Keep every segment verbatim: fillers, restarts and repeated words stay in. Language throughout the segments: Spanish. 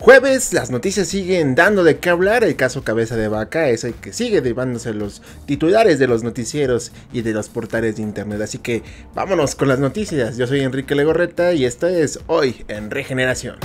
Jueves, las noticias siguen dando de qué hablar. El caso Cabeza de Vaca es el que sigue llevándose los titulares de los noticieros y de los portales de internet. Así que vámonos con las noticias. Yo soy Enrique Legorreta y esto es Hoy en Regeneración.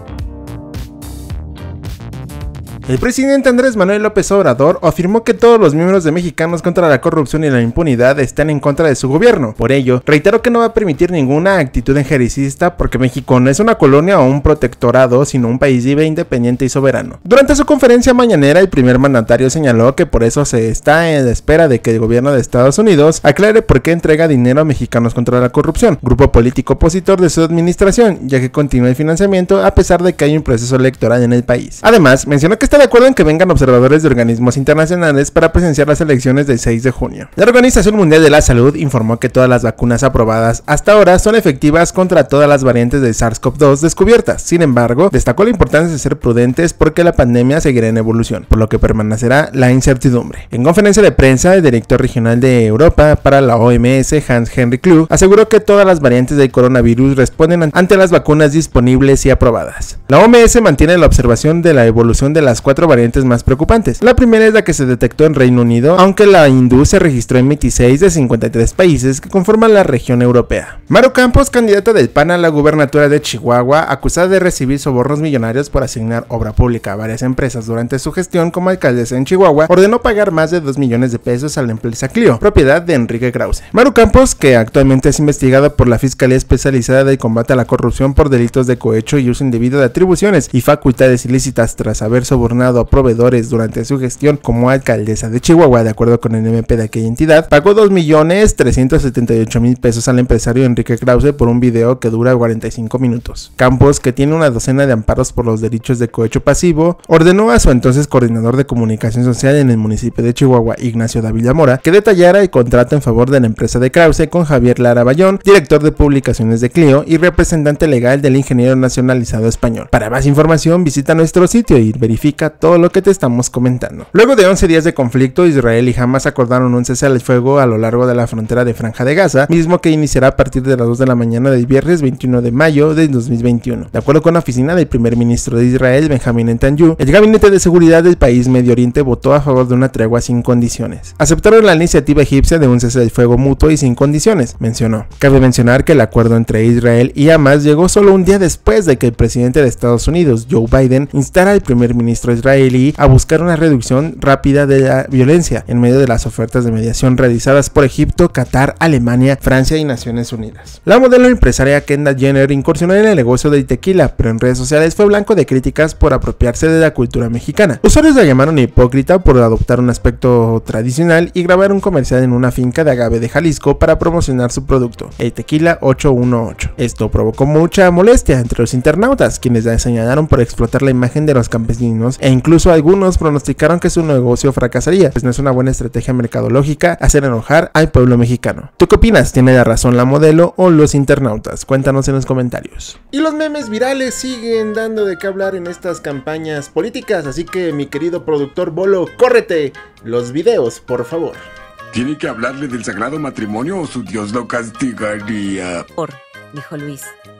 El presidente Andrés Manuel López Obrador afirmó que todos los miembros de Mexicanos contra la Corrupción y la Impunidad están en contra de su gobierno. Por ello, reiteró que no va a permitir ninguna actitud enjericista porque México no es una colonia o un protectorado, sino un país libre, independiente y soberano. Durante su conferencia mañanera, el primer mandatario señaló que por eso se está en la espera de que el gobierno de Estados Unidos aclare por qué entrega dinero a Mexicanos contra la Corrupción, grupo político opositor de su administración, ya que continúa el financiamiento a pesar de que hay un proceso electoral en el país. Además, mencionó que está de acuerdo en que vengan observadores de organismos internacionales para presenciar las elecciones del seis de junio. La Organización Mundial de la Salud informó que todas las vacunas aprobadas hasta ahora son efectivas contra todas las variantes de SARS CoV dos descubiertas. Sin embargo, destacó la importancia de ser prudentes porque la pandemia seguirá en evolución, por lo que permanecerá la incertidumbre. En conferencia de prensa, el director regional de Europa para la O M S, Hans-Henrik Kluge, aseguró que todas las variantes del coronavirus responden ante las vacunas disponibles y aprobadas. La O M S mantiene la observación de la evolución de las cuatro variantes más preocupantes. La primera es la que se detectó en Reino Unido, aunque la hindú se registró en veintiséis de cincuenta y tres países que conforman la región europea. Maru Campos, candidata del P A N a la gubernatura de Chihuahua, acusada de recibir sobornos millonarios por asignar obra pública a varias empresas durante su gestión como alcaldesa en Chihuahua, ordenó pagar más de dos millones de pesos a la empresa Clio, propiedad de Enrique Krause. Maru Campos, que actualmente es investigada por la Fiscalía Especializada de Combate a la Corrupción por delitos de cohecho y uso indebido de atribuciones y facultades ilícitas tras haber sobornado a proveedores durante su gestión como alcaldesa de Chihuahua, de acuerdo con el M P de aquella entidad, pagó dos millones trescientos setenta y ocho mil pesos al empresario Enrique Krause por un video que dura cuarenta y cinco minutos. Campos, que tiene una docena de amparos por los delitos de cohecho pasivo, ordenó a su entonces coordinador de comunicación social en el municipio de Chihuahua, Ignacio Dávila Mora, que detallara el contrato en favor de la empresa de Krause con Javier Lara Bayón, director de publicaciones de Clio y representante legal del ingeniero nacionalizado español. Para más información, visita nuestro sitio y verifica todo lo que te estamos comentando. Luego de once días de conflicto, Israel y Hamas acordaron un cese al fuego a lo largo de la frontera de Franja de Gaza, mismo que iniciará a partir de las dos de la mañana del viernes veintiuno de mayo de dos mil veintiuno. De acuerdo con la oficina del primer ministro de Israel, Benjamín Netanyahu, el gabinete de seguridad del país Medio Oriente votó a favor de una tregua sin condiciones. Aceptaron la iniciativa egipcia de un cese del fuego mutuo y sin condiciones, mencionó. Cabe mencionar que el acuerdo entre Israel y Hamas llegó solo un día después de que el presidente de Estados Unidos, Joe Biden, instara al primer ministro israelí a buscar una reducción rápida de la violencia en medio de las ofertas de mediación realizadas por Egipto, Qatar, Alemania, Francia y Naciones Unidas. La modelo empresaria Kendall Jenner incursionó en el negocio del tequila, pero en redes sociales fue blanco de críticas por apropiarse de la cultura mexicana. Usuarios la llamaron hipócrita por adoptar un aspecto tradicional y grabar un comercial en una finca de agave de Jalisco para promocionar su producto, el tequila ocho uno ocho. Esto provocó mucha molestia entre los internautas, quienes la señalaron por explotar la imagen de los campesinos e incluso algunos pronosticaron que su negocio fracasaría, pues no es una buena estrategia mercadológica hacer enojar al pueblo mexicano. ¿Tú qué opinas? ¿Tiene la razón la modelo o los internautas? Cuéntanos en los comentarios. Y los memes virales siguen dando de qué hablar en estas campañas políticas, así que mi querido productor Bolo, córrete los videos, por favor. ¿Tiene que hablarle del sagrado matrimonio o su Dios lo castigaría? Por, dijo Luis.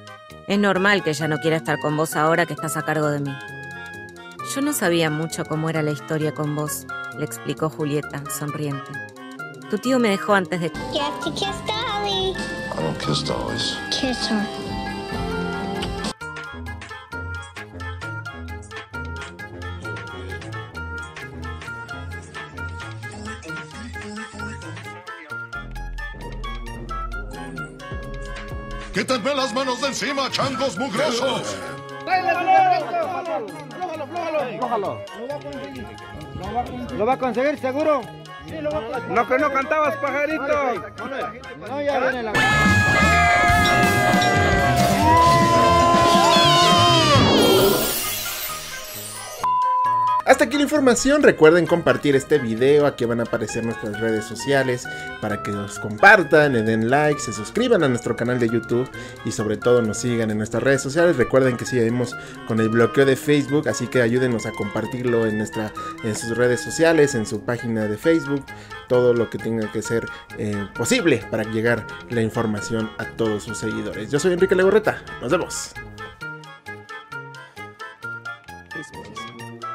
Es normal que ella no quiera estar con vos ahora que estás a cargo de mí. Yo no sabía mucho cómo era la historia con vos, le explicó Julieta, sonriente. Tu tío me dejó antes de... You have to kiss Dolly. I don't kiss dollies. Kiss her. ¡Quítenme las manos de encima, changos mugrosos! Flójalo. ¿Lo va a conseguir seguro? Sí, lo va a conseguir. Lo que no cantabas, pajarito. No, ya viene la... Hasta aquí la información. Recuerden compartir este video. Aquí van a aparecer nuestras redes sociales para que los compartan, le den like, se suscriban a nuestro canal de YouTube y sobre todo nos sigan en nuestras redes sociales. Recuerden que seguimos con el bloqueo de Facebook, así que ayúdenos a compartirlo en, nuestra, en sus redes sociales, en su página de Facebook, todo lo que tenga que ser eh, posible para llegar la información a todos sus seguidores. Yo soy Enrique Legorreta, nos vemos. Express.